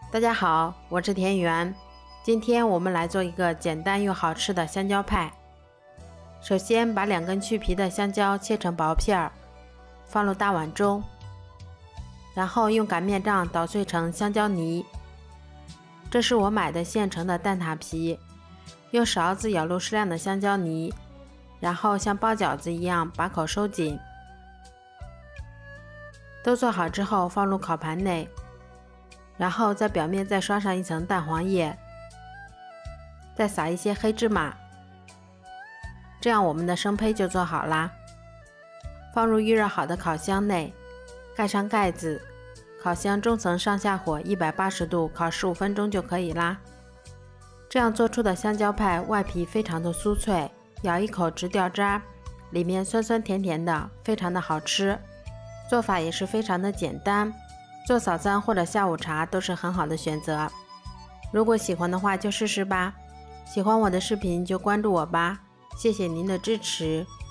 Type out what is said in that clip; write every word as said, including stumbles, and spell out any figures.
大家好，我是田园。今天我们来做一个简单又好吃的香蕉派。首先把两根去皮的香蕉切成薄片，放入大碗中，然后用擀面杖捣碎成香蕉泥。这是我买的现成的蛋挞皮，用勺子舀入适量的香蕉泥，然后像包饺子一样把口收紧。都做好之后放入烤盘内，然后在表面再刷上一层蛋黄液，再撒一些黑芝麻，这样我们的生胚就做好啦。放入预热好的烤箱内，盖上盖子，烤箱中层上下火一百八十度烤十五分钟就可以啦。这样做出的香蕉派外皮非常的酥脆，咬一口直掉渣，里面酸酸甜甜的，非常的好吃。做法也是非常的简单，做早餐或者下午茶都是很好的选择。如果喜欢的话就试试吧，喜欢我的视频就关注我吧，谢谢您的支持。